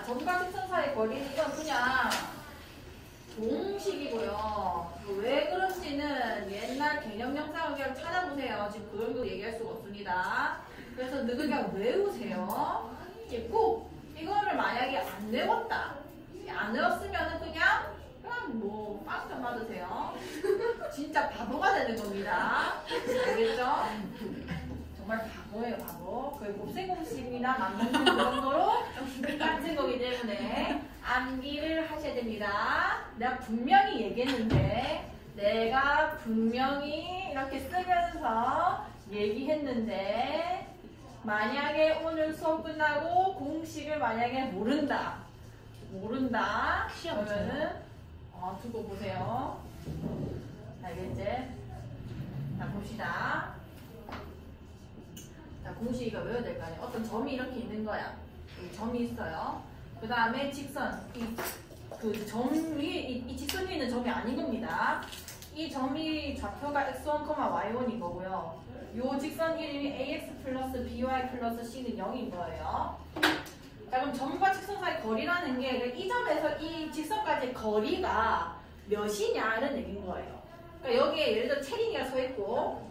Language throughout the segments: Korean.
자, 점과 직선 사이 거리는 이건 그냥 공식이고요. 왜 그런지는 옛날 개념 영상을 그냥 찾아보세요. 지금 그 정도 얘기할 수가 없습니다. 그래서 그냥 외우세요. 꼭 이거를 만약에 안 외웠다. 안 외웠으면은 그냥 뭐 빵점 받으세요. 진짜 바보가 되는 겁니다. 알겠죠? 정말 바보예요, 바보. 거의 곱셈 공식이나 만드는 그 정도로 같은 거기 때문에 암기를 하셔야 됩니다. 내가 분명히 얘기했는데, 내가 분명히 이렇게 쓰면서 얘기했는데, 만약에 오늘 수업 끝나고 공식을 만약에 모른다. 그러면은 두고 보세요. 알겠지? 자, 봅시다. 자, 공식 이거 외워야 될 거 아니에요. 어떤 점이 이렇게 있는 거야. 여기 점이 있어요. 그 다음에 직선. 그 점 위에, 이 직선 위에 있는 점이 아닌 겁니다. 이 점이 좌표가 x1, y1인 거고요. 요 직선 이름이 ax 플러스 by 플러스 c는 0인 거예요. 자, 그럼 점과 직선 사이 거리라는 게 이 점에서 이 직선까지의 거리가 몇이냐는 얘기인 거예요. 그러니까 여기에 예를 들어 체린이가 서 있고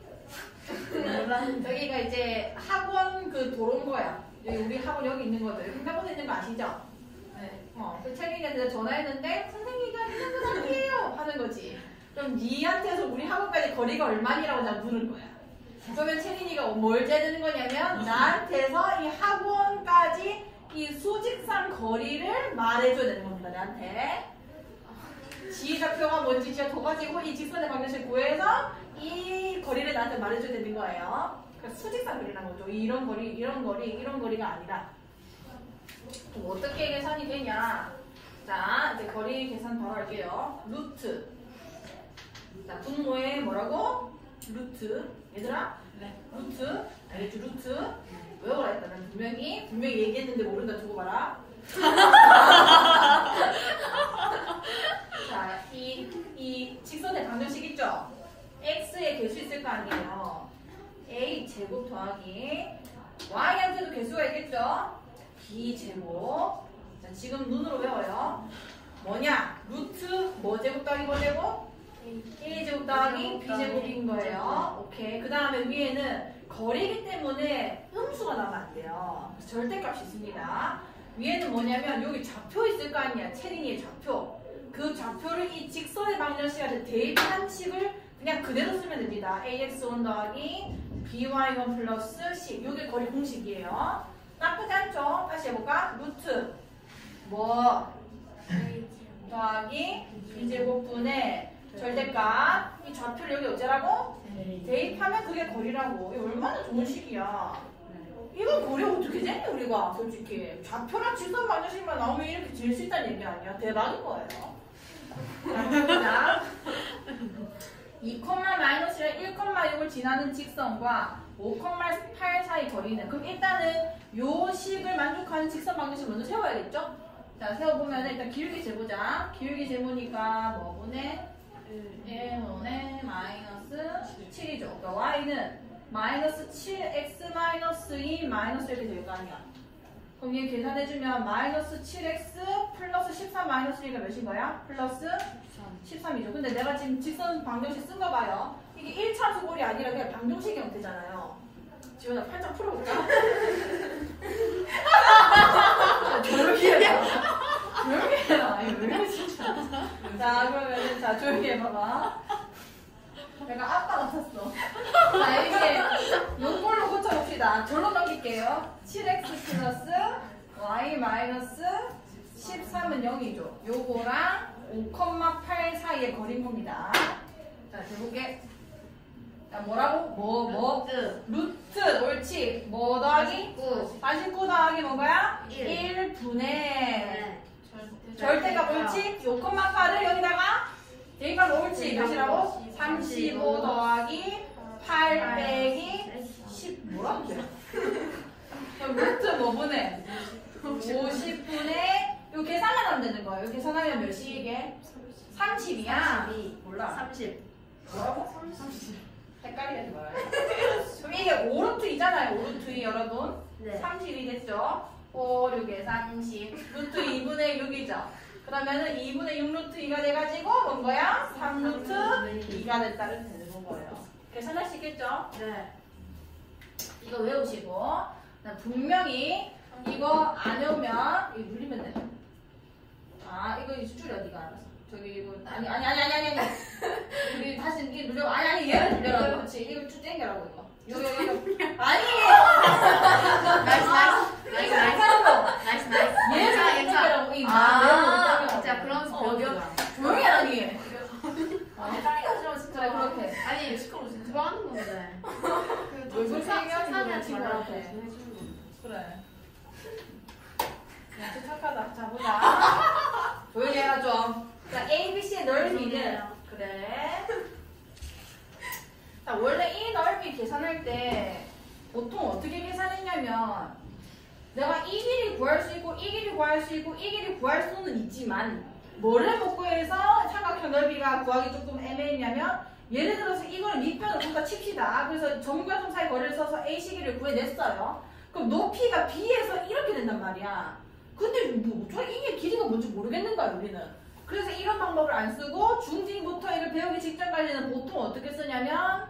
여기가 이제 학원 그 도로인 거야. 여기 우리 학원 여기 있는 거죠. 여기 학원에 있는 거 아시죠? 네. 그 체린이한테 전화했는데 선생님이가 이런 건 아니에요 하는 거지. 그럼 니한테서 우리 학원까지 거리가 얼마니라고 내가 물은 거야. 그러면 체린이가 뭘 재는 거냐면 나한테서 이 학원까지 이 수직상 거리를 말해줘야 되는 겁니다. 나한테. 지좌표가 뭔지 지좌표 가지고 이 직선의 방정식을 구해서 이 거리를 나한테 말해줘야 되는 거예요. 그러니까 수직상 거리라는 거죠. 이런 거리, 이런 거리, 이런 거리가 아니라. 그럼 어떻게 계산이 되냐? 자, 이제 거리 계산 바로 할게요. 루트. 자, 분모에 뭐라고? 루트. 얘들아? 네. 루트. 알겠지? 루트. 외워라 했다. 난 분명히 얘기했는데 모른다 두고 봐라. 자, 이 직선의 방정식 있죠? x의 개수 있을 거 아니에요. a 제곱 더하기 y한테도 개수가 있겠죠? b 제곱. 자, 지금 눈으로 외워요. 뭐냐? 루트 뭐 제곱 더하기 뭐 제곱? a 제곱 더하기 b 제곱인 거예요. 오케이. 그 다음에 위에는 거리이기 때문에 음수가 나오면 안 돼요. 절대값이 있습니다. 위에는 뭐냐면 여기 좌표 있을 거 아니야. 체린이의 좌표. 그 좌표를 이 직선의 방정식한테 대입한 식을 그냥 그대로 쓰면 됩니다. ax1 더하기 by1 플러스 c. 이게 거리 공식이에요. 나쁘지 않죠? 다시 해볼까? 루트 뭐 더하기 b제곱분의 절대값. 이 좌표를 여기 어쩌라고? 대입하면 그게 거리라고. 이거 얼마나 좋은 식이야. 이거 거리 어떻게 재니 우리가 솔직히. 좌표랑 직선 방정식만 나오면 이렇게 잴 수 있다는 얘기 아니야. 대박인 거예요. 자, 2,-1이랑 1,6을 지나는 직선과 5,8 사이 거리는, 그럼 일단은 요 식을 만족하는 직선 방정식을 먼저 세워야겠죠? 자, 세워보면 일단 기울기 재보자. 기울기 재보니까 뭐분의 1분의 마이너스 7이죠. 그러니까 y는 마이너스 7x 마이너스 2 마이너스 이렇게 될 거 아니야. 그럼 얘 계산해주면 마이너스 7x 플러스 13 마이너스 1가 몇인 거야? 플러스 13이죠. 근데 내가 지금 직선 방정식 쓴 거 봐요. 이게 1차 수골이 아니라 그냥 방정식 형태잖아요. 지원아 팔짱 풀어볼까? 조용히 해라. 조용히 해라. 이거 왜 이래 진짜. 자, 그러면 자 조용히 해봐봐. 내가 아빠 같았어. 자, 이게 요걸로 고쳐봅시다. 절로 넘길게요. 7x 플러스 y 마이너스 13은 0이죠. 요거랑 5,8 사이의 거리인 겁니다. 자, 해볼게. 자, 뭐라고? 루트. 옳지. 뭐 더하기? 49 더하기 뭐야? 1분의 절대값 옳지? 5,8을 여기다가 대입하면 옳지. 몇이라고? 35 더하기 8 빼기 10 뭐라고 돼? 그럼 루트 뭐 분해? 50분의 요 계산만 하면 되는 거예요. 요 계산하면 몇이 이게? 30이야? 32. 몰라. 30. 뭐라고? 30. 헷갈리지 말아요. 그럼 이게 5루트 2잖아요. 5루트 2 여러분. 네. 30이 됐죠? 5, 6에 30. 루트 2분의 6이죠. 그러면은 2분의 6 루트 2가 돼가지고 뭔 거야? 3 루트 2가 됐다를 되는 거예요. 계산할 수 있겠죠? 네. 이거 외우시고 분명히 이거 안 외우면 이거 눌리면 돼. 아 이거 줄여 네가 알아서. 저기 이거 아니 우리 다시 이게 눌려. 아니 얘를 눌려라고. 그렇지. 이거 쭉 당겨라고 이거. 이거 아니. 나이스. 얘를 당겨라고 이 말. 진짜 그런 조용히 해라 니. 진짜 그렇게. 아니 누가 하는 건데? 얼굴 사는 생겨지고 친구한테 그래. 해주는 건데. 그래. 진짜 착하다. 자 보자. 조용히 해라 좀. 자 A, B, C의 넓이는 그래. 자 원래 이 넓이 계산할 때 보통 어떻게 계산했냐면 내가 이 길이 구할 수 있고 이 길이 구할 수 있고 이 길이 구할 수는 있지만 뭐를 먹고 해서 삼각형 넓이가 구하기 조금 애매했냐면 예를 들어서 이거는 밑변을 둘 다 칩시다. 그래서 점과 점 사이 거리를 써서 A 시기를 구해냈어요. 그럼 높이가 B에서 이렇게 된단 말이야. 근데 뭐 이게 길이가 뭔지 모르겠는 거야 우리는. 그래서 이런 방법을 안 쓰고 중딩부터 이걸 배우기 직전까지는 보통 어떻게 쓰냐면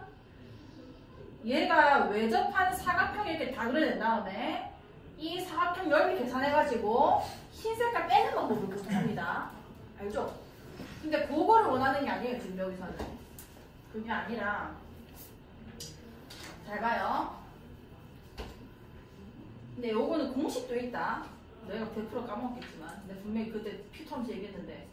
얘가 외접하는 사각형 이렇게 다 그려낸 다음에 이 사각형 넓이 계산해가지고 흰 색깔 빼는 방법을 보통 합니다. 알죠? 근데 그거를 원하는 게 아니에요 지금 여기서는. 그게 아니라 잘 봐요. 근데 요거는 공식도 있다. 내가 100% 까먹겠지만 근데 분명히 그때 피터면서 얘기했는데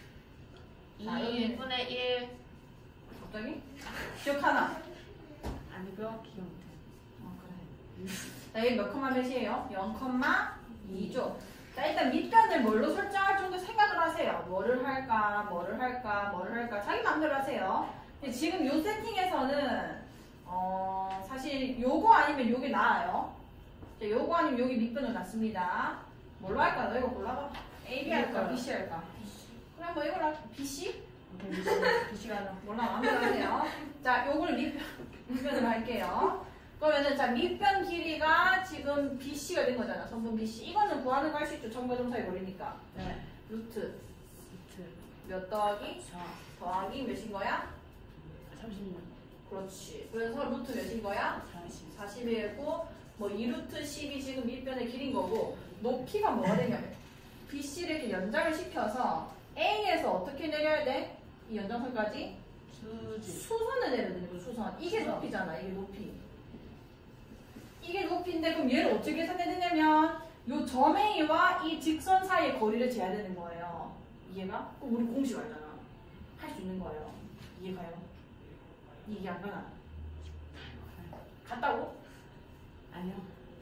2분의 1 갑자기? 기억하나? 아니고요. 기억 못해. 그래. 자, 여기 몇 컴마 몇이에요? 0,2죠. 자, 일단 밑변을 뭘로 설정할 정도 생각을 하세요. 뭐를 할까? 자기 마음대로 하세요. 근데 지금 요 세팅에서는 사실 요거 아니면 요게 나아요. 자, 요거 아니면 요게 밑변을 놨습니다. 뭘로 할까? 너 이거 골라봐. A, B 할까? B, C 할까? 그래 뭐 이걸 할까? B, C? BC가 하나. 몰라 마음대로 하세요. 자, 요걸 밑변으로 할게요. 그러면은 자 밑변 길이가 지금 BC가 된 거잖아. 선분 BC. 이거는 구하는 거 할 수 있죠. 점과 점 사이 거리니까. 네. 루트 몇 더하기 4. 더하기 몇인 거야? 36. 그렇지. 그래서 루트 몇인 거야? 40. 40이고 뭐 2루트 10이 지금 밑변의 길인 거고 높이가 뭐가 되냐면 BC를 이렇게 연장을 시켜서 A에서 어떻게 내려야 돼? 이 연장선까지? 수선을 내려야 되는 거 수선. 이게 높이잖아. 이게 높이. 이게 높이인데 그럼 얘를 어떻게 계산해야 되냐면 요 점 A와 이 직선 사이의 거리를 재야 되는 거예요. 이해가? 그럼 우리 공식 알잖아. 할 수 있는 거예요. 이해가요? 이해 안 가나? 갔다고? 아니요.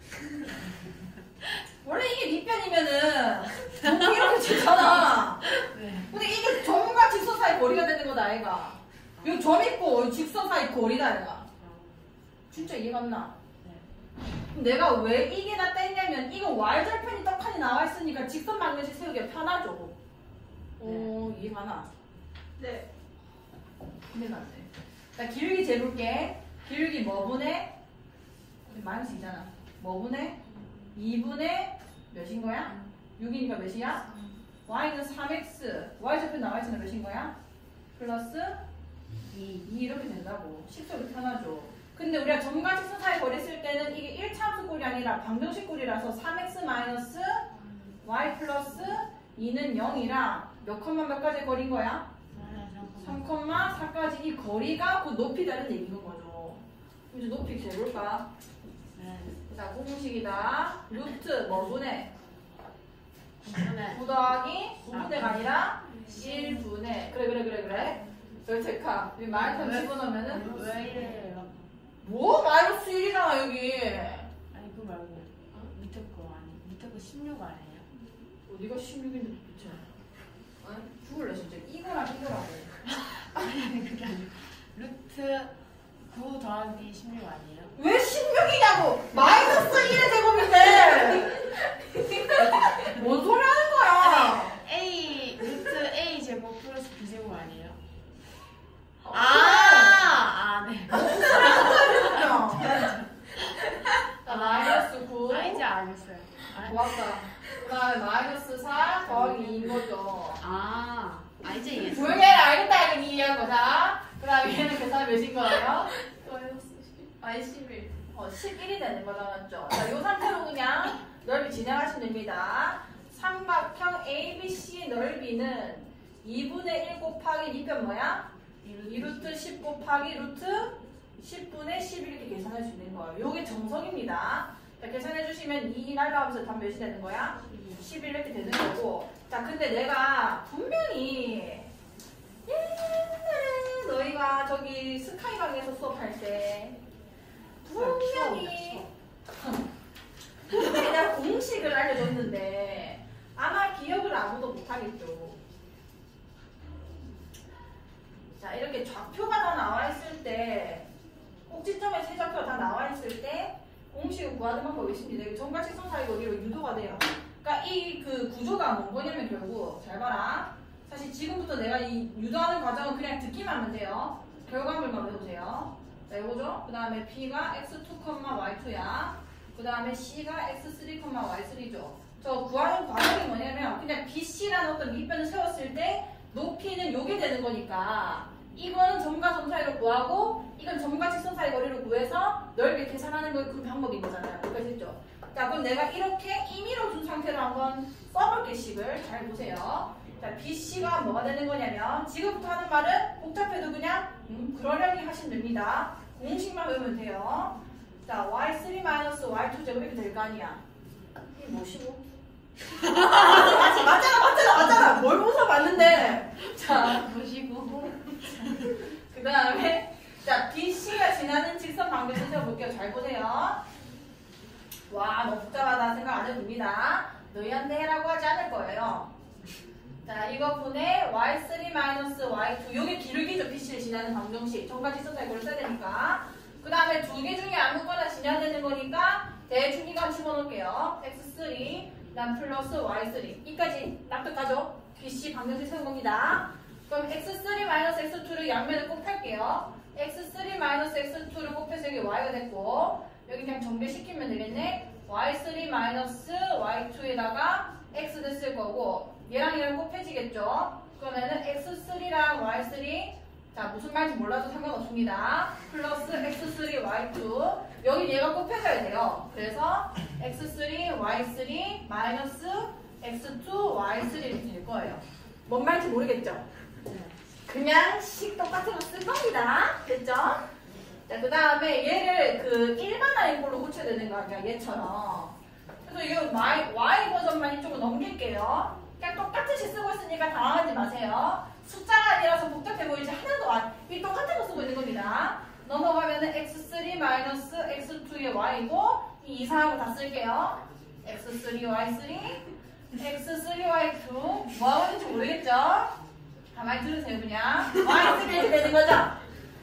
원래 이게 밑변이면은 높이 이렇게 재잖아. 네. 근데 이게 점과 직선 사이 거리가 되는 거다 아이가. 요 점 있고 직선 사이 거리다 아이가. 진짜 이해가 안 나? 그럼 내가 왜 이게 낫다 했냐면 이거 y절편이 떡하니 나와 있으니까 직선 방정식 세우기가 편하죠. 이해가 나? 네. 이해가 안 돼. 자 기울기 재볼게. 기울기 뭐분의 마이너스 이잖아. 뭐분의 2분의 몇인 거야? 6이니까 몇이야? y는 3x. y절편 나와 있으면 몇인 거야? 플러스 2 이렇게 된다고. 식적이 편하죠. 근데 우리가 점과 직선 사이 거리 쓸 때는 이게 1차함수 꼴이 아니라 방정식 꼴이라서 3x 마이너스 y 플러스 2는 0이라 몇 컴마 몇 가지 거리인 거야? 3,4까지 이 거리가 그 높이다는 얘기인 거죠. 그럼 이제 높이 재볼까? 자, 공식이다. 루트 뭐분의? 9 더하기 9분의가 아니라 1분의. 그래. 저 체크. 여기 마이너스 집어넣으면은 왜 이래요? 뭐? 마이너스 1이잖아 여기. 아니 그거 말고 밑에 거 아니 밑에 거 16 아니에요? 어디가 16인데 도대체? 죽을래 진짜. 이거랑 이거라고. 아니 그게 아니고 루트 9 더하기 16 아니에요? 왜 16이냐고! 마이너스 1의 제곱인데! 뭔 소리 하는 거야! A 루트 A 제곱 플러스 B 제곱 아니에요? 네. 자, 마이너스 9. 이제 알겠어요. 좋았어요. 다음에 마이너스 4 더하기 2인 거죠. 이제 이해했어. 조용히 해라. 알겠다. 이건 이해한 거다. 그 다음에 얘는 계산 몇인 거예요? 아니 11. 11이 되는 거다. 맞죠? 자, 이 상태로 그냥 넓이 진행하시면 됩니다. 삼각형 ABC의 넓이는 2분의 1 곱하기 밑변 뭐야? 2루트 10 곱하기 루트 10분의 11 이렇게 계산할 수 있는 거예요. 요게 정석입니다. 자, 계산해 주시면 2 날라가면서 답 몇이 되는 거야? 11 이렇게 되는 거고. 자, 근데 내가 분명히 옛날에 너희가 저기 스카이강에서 수업할 때 분명히 내가 공식을 알려줬는데 아마 기억을 아무도 못하겠죠. 자, 이렇게 좌표가 다 나와 있을 때 꼭지점에 세 좌표가 다 나와 있을 때 공식을 구하는 방법이 있습니다. 이거 정과직선사이 거기로 유도가 돼요. 그러니까 이 그 구조가 뭔 거냐면 결국 잘 봐라. 사실 지금부터 내가 이 유도하는 과정은 그냥 듣기만 하면 돼요. 결과물만 외우세요. 자, 이거죠. 그 다음에 B가 x2, y2야. 그 다음에 C가 x3, y3죠. 저 구하는 과정이 뭐냐면 그냥 BC라는 어떤 밑변을 세웠을 때 높이는 요게 되는 거니까 이거는 점과 점 사이로 구하고 이건 점과 직선 사이 거리를 구해서 넓이 계산하는 그 방법인 거잖아요. 그렇겠죠? 자, 그럼 내가 이렇게 임의로 준 상태로 한번 써볼게. 식을 잘 보세요. 자, BC가 뭐가 되는 거냐면 지금부터 하는 말은 복잡해도 그냥 그러려니 하시면 됩니다. 공식만 외우면 돼요. 자, y3-y2 제곱 이렇게 될 거 아니야. 이게 뭐시고? 맞잖아. 뭘 보서 봤는데. 자, 보시고. 그 다음에 자, BC가 지나는 직선 방정식 세워볼게요. 잘 보세요. 와, 너무 복잡하다 생각 안 해도 됩니다. 너희한테 해라고 하지 않을 거예요. 자, 이거 분의 y3-y2 요게 기울기죠. BC를 지나는 방정식. 정과 직선 사이 거리를 써야 되니까. 그 다음에 두 개 중에 아무거나 지나는 거니까 대중이감 집어넣을게요. x3 그다음 플러스 y3 이까지 납득하죠? BC 방정식 세운 겁니다. 그럼 x3-x2를 양면을 곱할게요. x3-x2를 곱해서 여기 y가 됐고 여기 그냥 정배시키면 되겠네. y3-y2에다가 x 됐을 거고 얘랑 얘랑 곱해지겠죠? 그러면은 x3랑 y3 자, 무슨 말인지 몰라도 상관없습니다. 플러스 x3y2 여기 얘가 곱해져야 돼요. 그래서 x3y3 마이너스 x2y3 이렇게 될 거예요. 뭔 말인지 모르겠죠? 그냥 식 똑같은 거 쓸 겁니다. 됐죠? 자, 그 다음에 얘를 그 일반화인 걸로 고쳐야 되는 거 아니야, 얘처럼. 그래서 이 y 버전만 이쪽으로 넘길게요. 그냥 똑같이 쓰고 있으니까 당황하지 마세요. 숫자가 아니라서 복잡해 보이지 하나도 이 똑같은 거 쓰고 있는 겁니다. 넘어가면은 x3-x2의 y고 이 이상한 거 다 쓸게요. x3y3 x3y2 뭐하고 있는지 모르겠죠? 가만히 들으세요. 그냥 y3 이렇게 되는 거죠?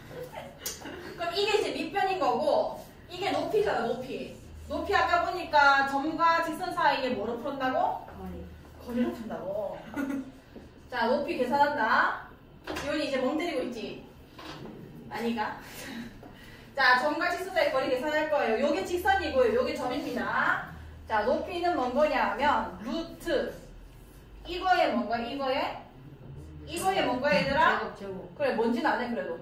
그럼 이게 이제 밑변인 거고 이게 높이잖아. 높이 아까 보니까 점과 직선 사이에 뭐로 풀었다고? 거리로 푼다고. 자, 높이 계산한다. 이온이 이제 멍 때리고 있지? 아니가? 자, 점과 직선 사이 거리 계산할 거예요. 요게 직선이고요. 요게 점입니다. 자, 높이는 뭔 거냐 하면 루트 이거에 뭔가 이거에 뭔가 얘들아? 제곱. 그래, 뭔지는 안 해 그래도.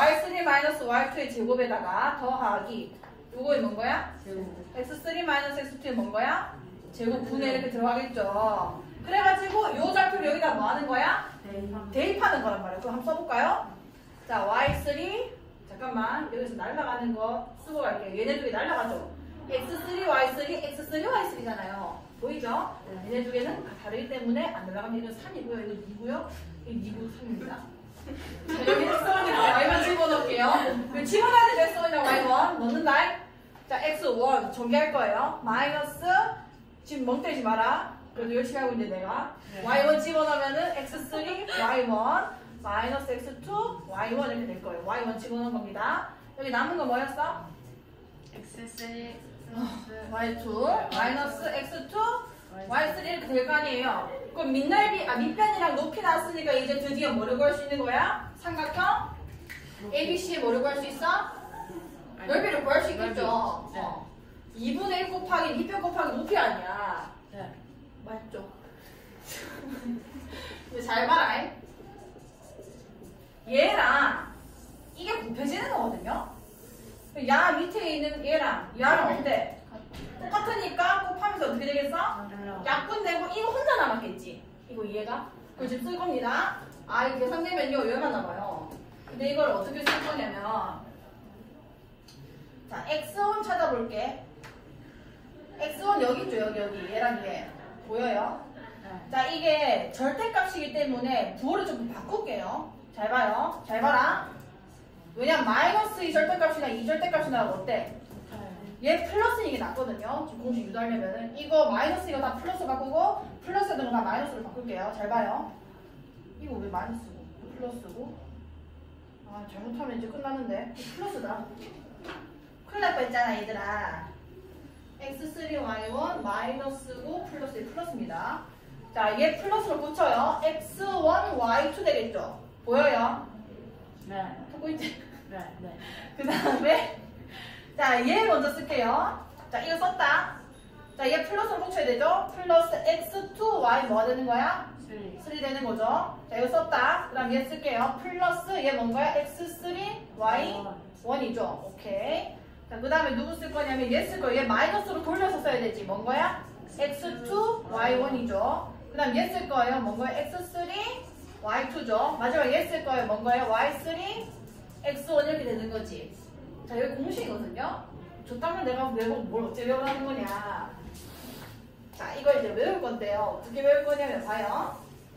y3-y2의 제곱에다가 더하기 요거에 뭔 거야? 제곱. x3-x2의 뭔 거야? 제곱 분의 이렇게 들어가겠죠. 그래가지고 요 좌표를 여기다 뭐 하는 거야? 대입하는 거란 말이야. 그럼 한번 써볼까요? 자, y3 잠깐만 여기서 날아가는 거 쓰고 갈게요. 얘네 두 개 날아가죠. x3y3 x3y3잖아요. 보이죠? 얘네 두 개는 다르기 때문에 안 날아가면 얘는 3이고요. 얘는 2고요. 얘는 2고 3입니다. 자, 여기 x원이랑 y만 집어넣을게요. 집어넣을 때 x원이랑 y1 넣는다. 자, x1 전개할 거예요. 마이너스 지금 멍 때리지 마라. 그래도 열심히 하고 있는데 내가 y1 집어넣으면은 x3 y1 마이너스 x2 y1 이렇게 될 거예요. y1 집어넣은 겁니다. 여기 남은 거 뭐였어? x3 y2 마이너스 x2 y3 이렇게 될 거 아니에요. 그럼 밑변이랑 높이 나왔으니까 이제 드디어 뭐를 구할 수 있는 거야? 삼각형 ABC에 뭐를 구할 수 있어? 넓이를 구할 수 있겠죠. 2분의 1 곱하기 밑변 곱하기 높이 아니야. 네. 맞죠? 근데 잘 봐라. 얘랑 이게 곱해지는 거거든요. 야 밑에 있는 얘랑 야랑 어때? 똑같으니까 곱하면서 어떻게 되겠어? 약분 되고 이거 혼자 남았겠지. 이거 이해가? 그걸 지금 쓸 겁니다. 아 이거 계산되면요 여기만 남아요. 근데 이걸 어떻게 쓸 거냐면 자 x1 찾아볼게. x1 여기 있죠. 여기 얘랑 얘 보여요? 자 이게 절대값이기 때문에 부호를 조금 바꿀게요. 잘 봐요. 잘 봐라. 왜냐면 마이너스 2 절대값이나 2 절대값이나 어때? 얘 플러스 이게 낫거든요. 지금 공식 유도하려면은 이거 마이너스 이거 다 플러스 바꾸고 플러스 되는 거 다 마이너스로 바꿀게요. 잘 봐요. 이거 왜 마이너스고 플러스고? 아 잘못하면 이제 끝나는데 플러스다. 큰일 날 뻔했잖아 얘들아. x3y1 마이너스고 플러스 플러스입니다. 자 얘 플러스로 붙여요. x1 y2 되겠죠? 보여요? 네. 하고 있지? 네. 네. 그 다음에 자, 얘 먼저 쓸게요. 자, 이거 썼다. 자, 얘 플러스로 붙여야 되죠? 플러스 x2y 뭐가 되는 거야? 3 되는 거죠? 자, 이거 썼다. 그 다음 얘 쓸게요. 플러스 얘 뭔가요? x3y 1이죠? 오케이. 자, 그 다음에 누구 쓸 거냐면 얘 쓸 거예요. 얘 마이너스로 돌려서 써야 되지. 뭔 거야? x2y 1이죠. 그 다음 얘 쓸 거예요. 뭔 거예요? x3y 2죠. 마지막 얘 쓸 거예요. 뭔 거예요? y3 x1 이렇게 되는 거지. 자, 여기 공식이거든요. 좋다면 내가 외우고 뭘 어째 외우라는 거냐. 자, 이걸 이제 외울 건데요. 어떻게 외울 거냐면, 봐요.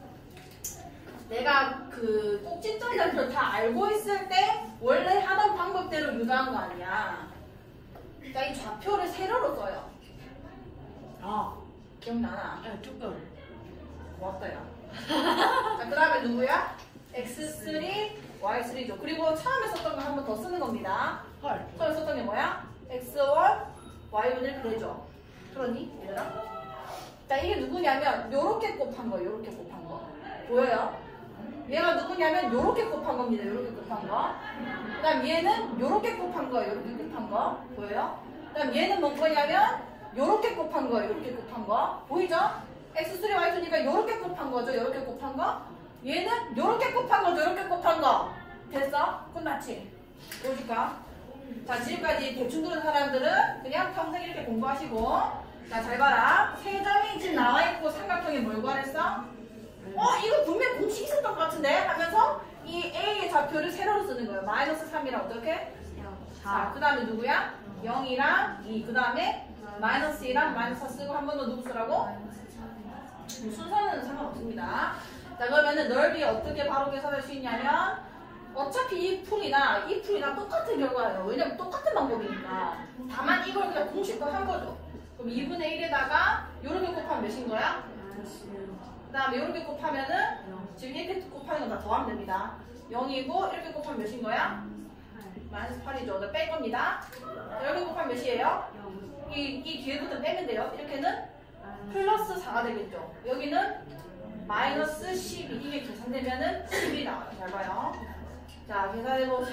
내가 그 꼭지점 좌표를 다 알고 있을 때 원래 하던 방법대로 유도한 거 아니야. 자, 이 좌표를 세로로 써요. 아, 기억나나? 네, 조금. 고맙다, 야. 자, 그 다음에 누구야? x3, y3죠. 그리고 처음에 썼던 거 한 번 더 쓰는 겁니다. 헐. 처음에 썼던 게 뭐야? x1, y1을 그려줘. 그러니? 얘들아? 자, 이게 누구냐면 요렇게 곱한 거, 요렇게 곱한 거. 보여요? 얘가 누구냐면 요렇게 곱한 겁니다. 요렇게 곱한 거. 그 다음 얘는 요렇게 곱한 거, 요렇게 곱한 거. 보여요? 그 다음 얘는 뭔 거냐면 요렇게 곱한 거, 요렇게 곱한 거. 보이죠? x3, y2니까 요렇게 곱한 거죠. 요렇게 곱한 거. 얘는 요렇게 곱한 거죠. 요렇게 곱한 거. 됐어? 끝났지? 보여줄까? 자, 지금까지 대충 들은 사람들은 그냥 평생 이렇게 공부하시고. 자, 잘 봐라. 세 점이 지금 나와있고 삼각형이 뭘 구하랬어? 이거 분명 공식 있었던 것 같은데? 하면서 이 A의 좌표를 세로로 쓰는 거예요. 마이너스 3이랑 어떻게? 4. 그 다음에 누구야? 0이랑 2. 그 다음에 마이너스 2랑 마이너스 4 쓰고 한 번 더 누구 쓰라고? 순서는 상관없습니다. 자, 그러면은 넓이 어떻게 바로 계산할 수 있냐면 어차피 이 풀이나 똑같은 결과예요. 왜냐면 똑같은 방법이니까. 다만 이걸 그냥 공식화 한 거죠. 그럼 2분의 1에다가 요렇게 곱하면 몇인 거야? 그 다음에 요렇게 곱하면은 지금 이렇게 곱하는 건 다 더하면 됩니다. 0이고 이렇게 곱하면 몇인 거야? 마이너스 8이죠. 뺄 겁니다. 자, 이렇게 곱하면 몇이에요? 이 뒤에부터 빼면 돼요. 이렇게는 플러스 4가 되겠죠. 여기는 마이너스 12. 이게 계산되면은 10이 나와요. 잘 봐요. 자, 계산해보자.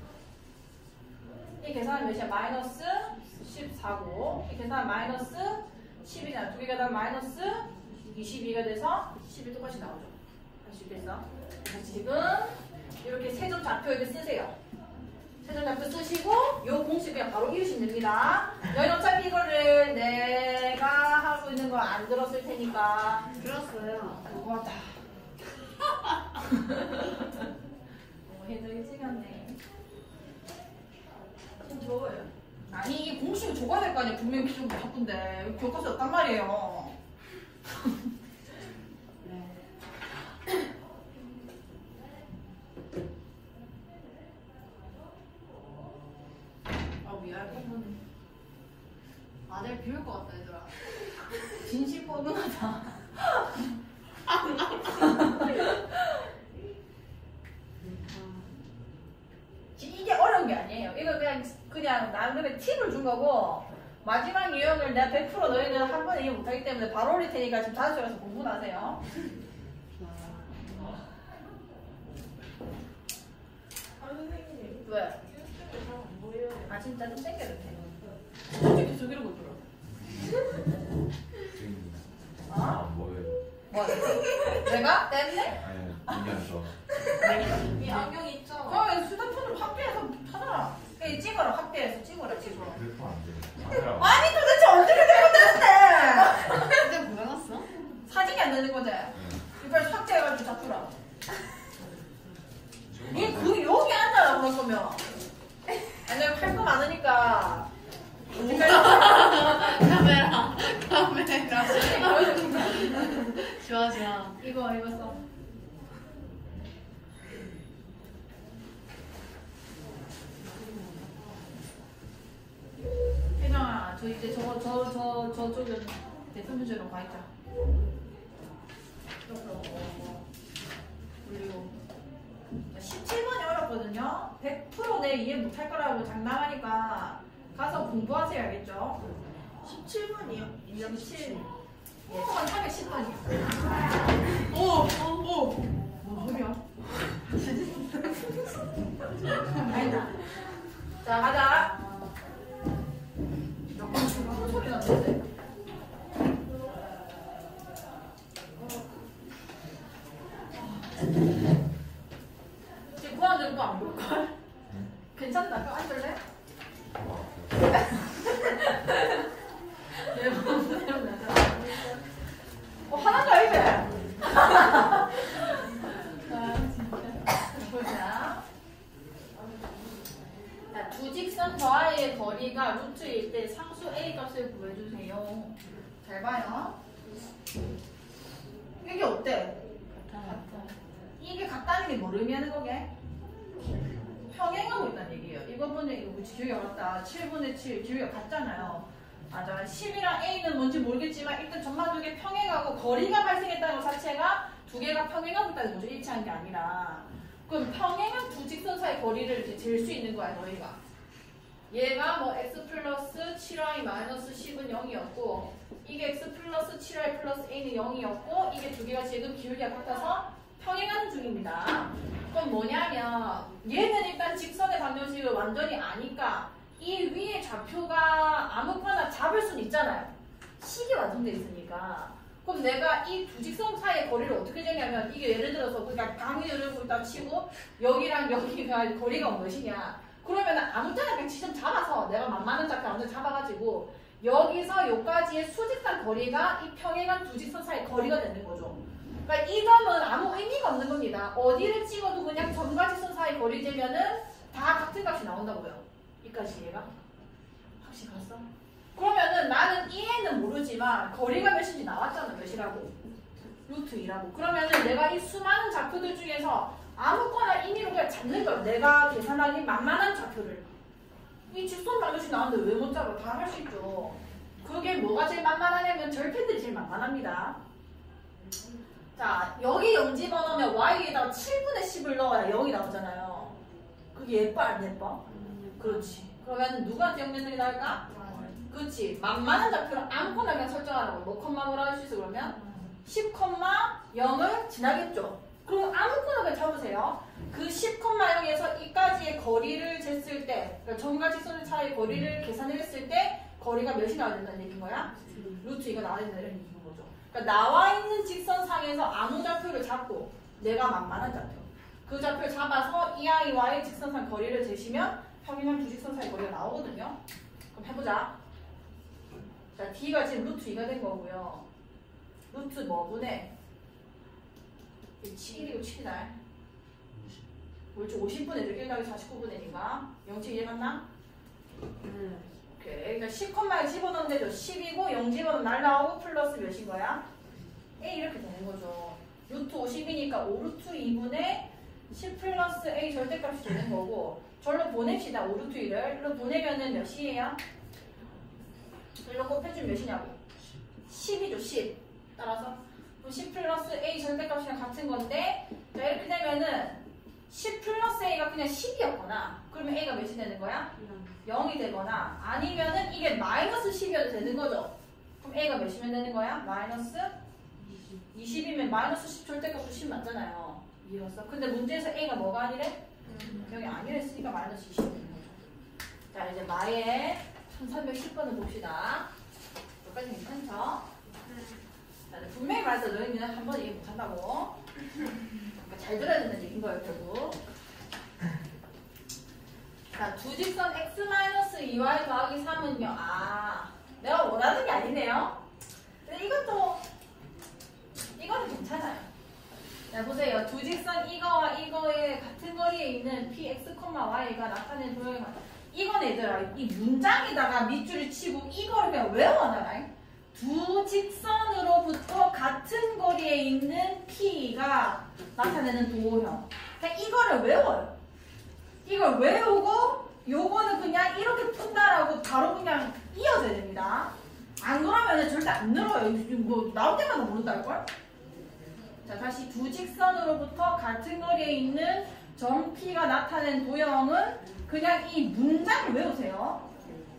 이 계산은 몇이야? 마이너스 14고 이 계산은 마이너스 10이잖아. 두 개가 다 마이너스 22가 돼서 10이 똑같이 나오죠. 할 수 있겠어? 그래서 지금 이렇게 세점 좌표 이렇게 쓰세요. 세점 좌표 쓰시고 요 공식 그냥 바로 이으시면 됩니다. 여기 어차피 이거를 내가 하고 있는 걸 안 들었을 테니까 들었어요. 고맙다. 해석이 찍었네. 좀 좋아요. 아니 이게 공식을 줘야 될 거 아니야. 분명히 기준 바쁜데 교과서에 없단 말이에요. 네. 미안해. 아들 비울 것 같다 얘들아. 진실 뻔뻔하다. 이게 어려운 게 아니에요. 이거 그냥 나름대로 팁을 준 거고 마지막 유형을 내가 100% 너희들 한 번에 이해 못하기 때문에 바로 올릴 테니까 지금 다시 가서 공부나 하세요. 왜? 아 진짜 좀 땡겨도 돼. 솔직히 저기로 못 들어. 뭐예요? 뭐? 내가? 뗐네? 아니 얘기하죠. 이 안경 있죠? 그럼 휴대폰을 확대해서 찾아라. 찍어라. 확대해서 찍어라. 휴대폰 안 돼요. 아니 도대체 어떻게 되면 되는데? 근데 고장났어? 사진이 안 되는 거지? 이빨 삭제해가지고 잡수라. 그 여기 앉아라 그럴 거면. 아니 할거 많으니까. 카메라. 좋아. 이거 써. 혜정아, 저 이제 저쪽에 대통령제로 가 있자. 그리고 17번이 어렵거든요. 100% 내 이해 못할 거라고 장담하니까 가서 공부하세요, 알겠죠? 17번이요? 17. 310번이야. 오! 뭔 소리야? 아니다. 자, 가자. 몇번 무슨 소리 났는데? 지금 구하는 거 안 볼걸? 괜찮다. 또 앉을래? 화난다 이제. 보자. 자, 두 직선 더하의 거리가 루트일 때 상수 A 값을 구해주세요. 잘 봐요. 이게 어때? 이게 같다는 게 뭘 의미하는 거게? 평행하고 있다는 얘기예요. 이번 번에 이거 기억이 어렵다. 7분의 7 기억이 같잖아요. 맞아. 10이랑 A는 뭔지 모르겠지만 일단 전반적인 평행하고 거리가 발생했다는 것 자체가 두 개가 평행하고 있다는 거죠. 일치한 게 아니라. 그럼 평행한 두 직선 사이 거리를 이제 잴 수 있는 거야, 너희가. 얘가 뭐 x 플러스 7y 마이너스 10은 0이었고 이게 x 플러스 7y 플러스 a는 0이었고 이게 두 개가 지금 기울기가 같아서 평행하는 중입니다. 그럼 뭐냐면 얘는 일단 직선의 방정식을 완전히 아니까 이 위에 좌표가 아무거나 잡을 수는 있잖아요. 식이 완성돼 있으니까. 그럼 내가 이 두 직선 사이의 거리를 어떻게 재냐면 이게 예를 들어서 그러니까 강의를 일단 치고 여기랑 여기가 거리가 몇이냐. 그러면 아무 때나 그냥 지점 잡아서 내가 만만한 좌표 완전 잡아가지고 여기서 여기까지의 수직선 거리가 이 평행한 두 직선 사이의 거리가 되는 거죠. 그러니까 이 점은 아무 의미가 없는 겁니다. 어디를 찍어도 그냥 점과 직선 사이 거리 재면은 다 같은 값이 나온다고요. 이까지 얘가 확실히 갔어? 그러면은 나는 이해는 모르지만 거리가 몇인지 나왔잖아. 몇이라고? 루트 2라고. 그러면은 내가 이 수많은 좌표들 중에서 아무거나 임의로 그냥 잡는 거야. 내가 계산하기 만만한 좌표를. 이 직선 방정식 나왔는데 왜 못 잡아? 다 할 수 있죠. 그게 뭐가 제일 만만하냐면 절편들이 제일 만만합니다. 자, 여기 0 집어넣으면 y에다가 7분의 10을 넣어야 0이 나오잖아요. 그게 예뻐 안 예뻐? 그렇지. 그러면 누구한테 0 넣는 게 나을까? 그렇지. 만만한 좌표를 아무거나 그냥 설정하라고. 뭐 컴마로 할 수 있어 그러면? 10,0을 지나겠죠. 그럼 아무거나 그냥 잡으세요. 그 10,0에서 이까지의 거리를 쟀을 때, 그러니까 점과 직선의 차이의 거리를 계산했을 때 거리가 몇이 나와야 된다는 얘기인 거야? 루트 2가 나와야 된다는 얘기인 거죠. 그러니까 나와 있는 직선상에서 아무 좌표를 잡고 내가 만만한 좌표. 그 좌표를 잡아서 EI와의 직선상 거리를 재시면 평행한 두 직선 사이 거리가 나오거든요. 그럼 해보자. 자, D가 지금 루트 2가 된 거고요. 루트 뭐분에 7이고 7이다. 옳지. 50분의 1 더하기 49분의 2가 0치 이해갔나? 오케이. 그러니까 10컴마에 집어넣으면 되죠. 10이고 0 집어넣으면 날라오고 플러스 몇인 거야? A 이렇게 되는 거죠. 루트 50이니까 5루트 2분의 10 플러스 A 절대값이 되는 거고 절로 보냅시다. 5루트 2를. 일로 보내면은 몇이에요? 일로 곱해주면 몇이냐고? 10이죠. 10. 따라서 10 플러스 A 절대값이랑 같은 건데 자 이렇게 되면은 10 플러스 A가 그냥 10이었거나 그러면 A가 몇이 되는 거야? 0이 되거나 아니면은 이게 마이너스 10이어도 되는 거죠. 그럼 A가 몇이면 되는 거야? 마이너스 20이면 마이너스 10 절대값도 10 맞잖아요. 이해했어? 근데 문제에서 A가 뭐가 아니래? 여기 아니랬으니까 마이너스 20이 되는 거죠. 자 이제 마의 1310번을 봅시다. 여기까지 괜찮죠? 자, 분명히 말해서 너희는 한 번 얘기 못한다고. 그러니까 잘 들어야 된다는 얘기인 거예요, 결국. 자, 두 직선 x-2y 더하기 3은요. 아, 내가 원하는 게 아니네요. 근데 이거는 괜찮아요. 자, 보세요. 두 직선 이거와 이거의 같은 거리에 있는 px, y가 나타내는 도형이 맞다. 이건 얘들아, 이 문장에다가 밑줄을 치고 이걸 그냥 외워놔라. 두 직선으로부터 같은 거리에 있는 p가 나타내는 도형. 그냥 이거를 외워요. 이걸 외우고 요거는 그냥 이렇게 푼다라고 바로 그냥 이어져야 됩니다. 안 그러면 절대 안 늘어요. 뭐 나올 때마다 모른다할걸? 자, 다시 두 직선으로부터 같은 거리에 있는 점 P가 나타낸 도형은 그냥 이 문장을 외우세요.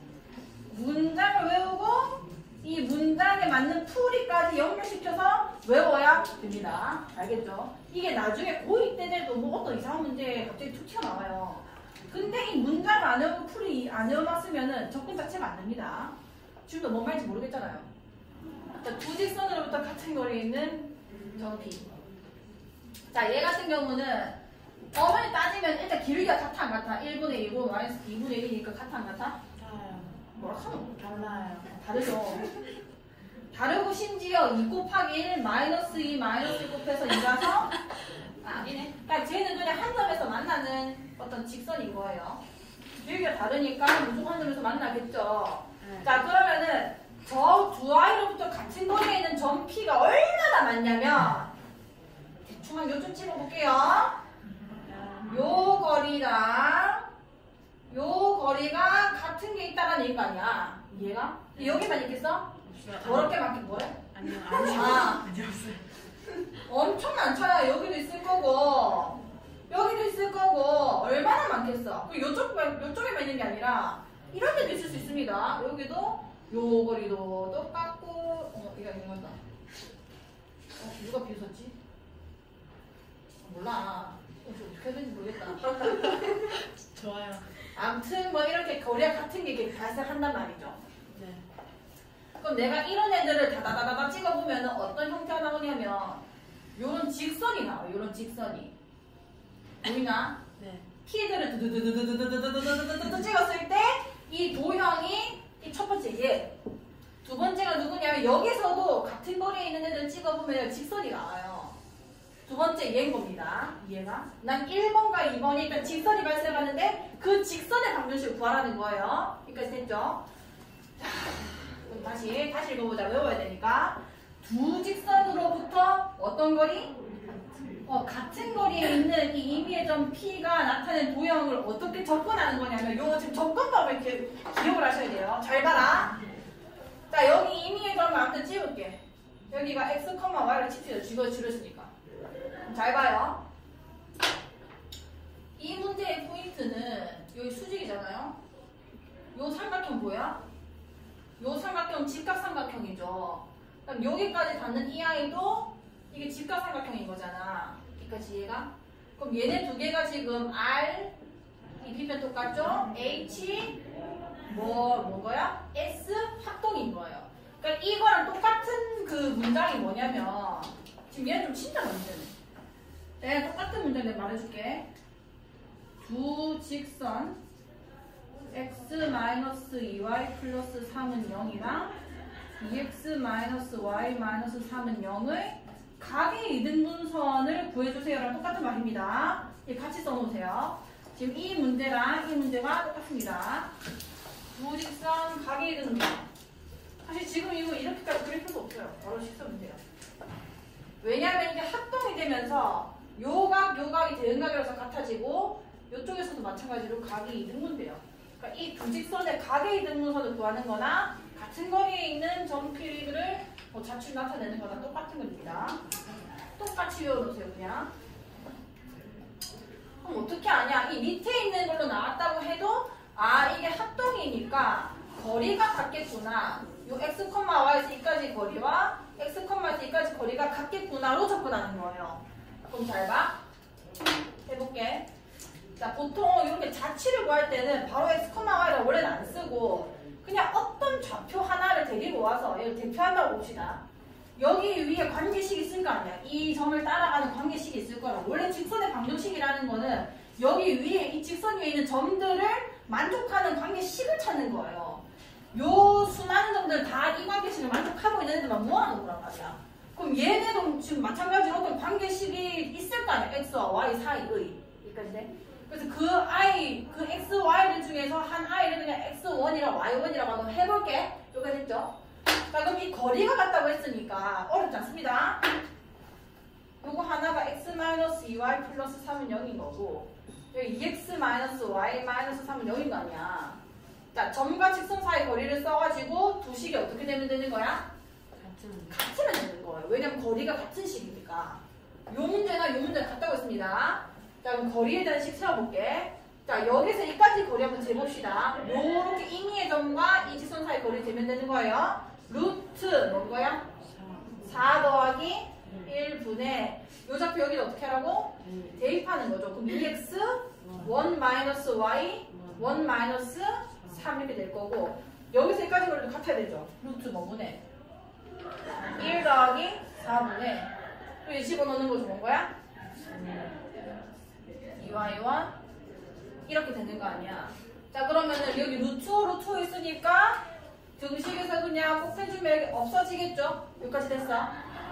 문장을 외우고 이 문장에 맞는 풀이까지 연결시켜서 외워야 됩니다. 알겠죠? 이게 나중에 고2 때 돼도 뭐 어떤 이상한 문제 갑자기 툭 튀어나와요. 근데 이 문장을 안 외우고 풀이 안 외워놨으면 접근 자체가 안 됩니다. 지금도 뭔 말인지 모르겠잖아요. 자, 두 직선으로부터 같은 거리에 있는 점 P. 자, 얘 같은 경우는 어머니 따지면 일단 길이가 같아 안 같아? 1분의 2고 마이너스 2분의 1이니까 같아 안 같아? 달라요. 뭐라 하면 달라요. 다르죠. 다르고 심지어 2 곱하기 1 마이너스 2 마이너스 1 곱해서 2라서 아니네. 그러니까 쟤는 그냥 한 점에서 만나는 어떤 직선인 거예요. 길이가 다르니까 무조건 한 점에서 만나겠죠. 네. 자, 그러면은 저 두 아이로부터 같은 거리에 있는 점 P가 얼마나 많냐면 대충 한 요쯤 찍어볼게요. 요 거리랑 요 거리가 같은 게 있다라는 얘기가 아니야. 이해가? 여기만 있겠어? 저렇게 많게 뭐래? 아니요. 아. 아니요. 없어요. 엄청 많잖아. 여기도 있을 거고 여기도 있을 거고 얼마나 많겠어. 그리고 요쪽에만 있는 게 아니라 이런 데도 있을 수 있습니다. 여기도 요 거리도 똑같고 이거 있는 건다. 누가 비웃었지? 몰라. 어떻게 해야 되는지 모르겠다. 좋아요. 아무튼 뭐 이렇게 거리가 같은 게 이렇게 발생한단 말이죠. 네. 그럼 내가 이런 애들을 다다다다다 찍어보면 어떤 형태가 나오냐면 요런 직선이 나와요. 요런 직선이. 보이나? 네. 키들을 두두두두두두두두두두두두 찍었을 때 이 도형이 이 첫 번째 얘. 두 번째가 누구냐면 여기서도 같은 거리에 있는 애들 찍어보면 직선이 나와요. 두 번째 얘인 겁니다. 이해가? 난 1번과 2번이 일단 직선이 발생하는데 그 직선의 방정식을 구하라는 거예요. 여기까지 됐죠? 자, 그럼 다시 읽어보자. 외워야 되니까. 두 직선으로부터 어떤 거리? 같은 거리에 있는 이 임의의 점 P가 나타낸 도형을 어떻게 접근하는 거냐면 요거 지금 접근법을 이렇게 기억을 하셔야 돼요. 잘 봐라. 자, 여기 임의의 점을 아무튼 찍을게. 여기가 x, y를 칩시다. 이거 줄였으니까. 잘 봐요. 이 문제의 포인트는 여기 수직이잖아요. 요 삼각형 뭐야? 요 삼각형 직각삼각형이죠. 그럼 여기까지 닿는 이 아이도 이게 직각삼각형인 거잖아. 여기까지 이해가? 그럼 얘네 두 개가 지금 R 이 빗변 똑같죠? H 뭐야? S 합동인 거예요. 그러니까 이거랑 똑같은 그 문장이 뭐냐면 지금 얘는 좀 친다 문제는. 내가 똑같은 문제 내가 말해줄게. 두 직선 x-2y 플러스 3은 0이랑 2x-y 3은 0을 각의 이등분선을 구해주세요랑 똑같은 말입니다. 같이 써놓으세요. 지금 이 문제랑 이 문제가 똑같습니다. 두 직선 각의 이등분선. 사실 지금 이거 이렇게까지 그릴 필요도 없어요. 바로 식서면 돼요. 왜냐하면 이게 합동이 되면서 요각이 대응각이라서 같아지고 이쪽에서도 마찬가지로 각이 이등분돼요. 그러니까 이 두 직선의 각의 이등분선을 구하는 거나 같은 거리에 있는 점 P를 자취 나타내는 거나 똑같은 겁니다. 똑같이 외워놓으세요, 그냥. 그럼 어떻게 아냐? 이 밑에 있는 걸로 나왔다고 해도 이게 합동이니까 거리가 같겠구나. 요 x, y에서 이까지 거리와 x, y에서 이까지 거리가 같겠구나로 접근하는 거예요. 그럼 잘 봐. 해볼게. 자, 보통 이렇게 자취를 구할 때는 바로 x, y를 원래는 안 쓰고 그냥 어떤 좌표 하나를 데리고 와서 얘를 대표한다고 봅시다. 여기 위에 관계식이 있을 거 아니야. 이 점을 따라가는 관계식이 있을 거라. 원래 직선의 방정식이라는 거는 여기 위에 이 직선 위에 있는 점들을 만족하는 관계식을 찾는 거예요. 요 수많은 점들 다 이 관계식을 만족하고 있는 애들만 모아놓은 거란 말이야. 그럼 얘네도 지금 마찬가지로 어떤 관계식이 있을 거 아니야. x와 y 사이의. 여기까지. 그래서 그 x, y들 중에서 한 i를 그냥 x1이랑 y1이라고 한번 해볼게. 여기까지 했죠? 자, 그럼 이 거리가 같다고 했으니까 어렵지 않습니다. 요거 하나가 x-2y 플러스 3은 0인 거고, 여기 2x-y-3은 0인 거 아니야. 자, 점과 직선 사이 거리를 써가지고 두 식이 어떻게 되면 되는 거야? 같으면 되는 거예요. 왜냐면 거리가 같은 식이니까. 요 문제나 요 문제는 같다고 했습니다. 자, 그럼 거리에 대한 식 세워볼게. 자, 여기서 여기까지 거리 한번 재봅시다. 요렇게 임의의 점과 이 직선 사이 거리 재면 되는 거예요. 루트 뭔 거야? 4 더하기 1분의 요 좌표 여기를 어떻게 하라고? 대입하는 거죠. 그럼 2x 1 마이너스 y 1 마이너스 3 이렇게 될 거고, 여기서 여기까지 거리도 같아야 되죠. 루트 뭐분의 1 더하기 4분의 또 이 집어넣는 거 좋은 거야? 2y1 이렇게 되는 거 아니야. 자, 그러면은 여기 루트 있으니까 등식에서 그냥 곱해주면 없어지겠죠? 여기까지 됐어.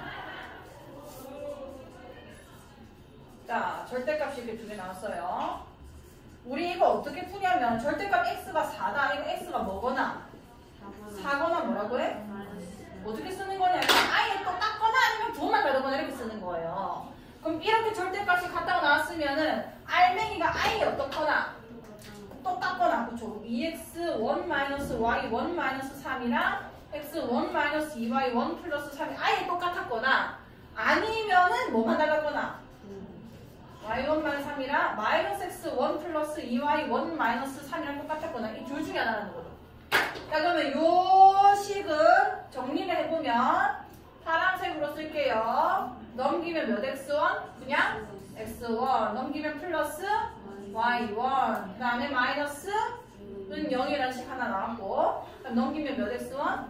자, 절대값이 이렇게 두 개 나왔어요. 우리 이거 어떻게 푸냐면 절대값 x가 4다. 이거 x가 뭐거나 4거나 뭐라고 해? 어떻게 쓰는 거냐? 아예 똑같거나 아니면 부호만 다르거나 이렇게 쓰는 거예요. 그럼 이렇게 절대값이 같다고 나왔으면은 알맹이가 아예 어떻거나 똑같거나, 그쵸? 2x 1-y 1-3이랑 x 1-2y 1 플러스 3이 아예 똑같았거나, 아니면은 뭐만 달랐거나 y1 3이랑 마이너스 x 1 플러스 2y 1 3이랑 똑같았거나, 이 둘 중에 하나라는 거죠. 자, 그러면 요 식은 정리를 해보면 파란색으로 쓸게요. 넘기면 몇 x1? 그냥 x1. 넘기면 플러스 y1. 그 다음에 마이너스는 0이라는 식 하나 나왔고, 그럼 넘기면 몇 x1?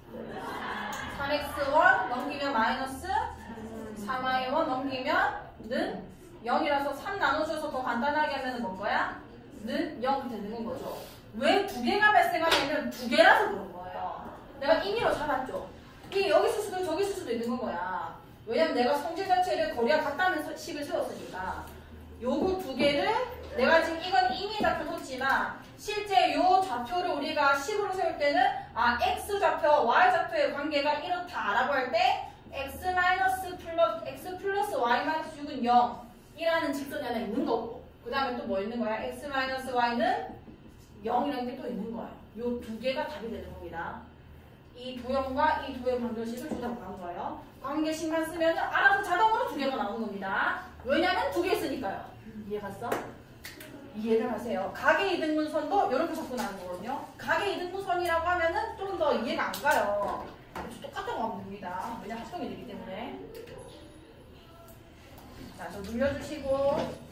3x1. 넘기면 마이너스 3y1. 넘기면 는 0이라서 3 나눠줘서 더 간단하게 하면 뭔 거야? 는 0 되는 거죠. 왜 두 개가 발생하냐면 두 개라서 그런 거예요. 내가 임의로 잡았죠. 이게 여기 있을 수도 저기 있을 수도 있는 거야. 왜냐면 내가 성질 자체를 거리가 같다는 식을 세웠으니까. 요거 두 개를 내가 지금 이건 임의 좌표 놓지만 실제 요 좌표를 우리가 식으로 세울 때는 x 좌표와 y 좌표의 관계가 이렇다라고 할 때 x 플러스 y 마이너스 6은 0 이라는 직선이 하나 있는 거고, 그 다음에 또 뭐 있는 거야? x 마이너스 y는 0이라는 게 또 있는 거야. 요 두 개가 답이 되는 겁니다. 이 도형과 이 도형 방정식을 조사 구한 거예요. 관계식만 쓰면 알아서 자동으로 두 개가 나오는 겁니다. 왜냐면 두 개 있으니까요. 이해 갔어? 이해를 하세요. 가계 이등분선도 이렇게 접근하는 거거든요. 가계 이등분선이라고 하면은 좀 더 이해가 안 가요. 똑같다고 하면 됩니다. 왜냐면 합성이 되기 때문에. 자, 좀 눌려주시고.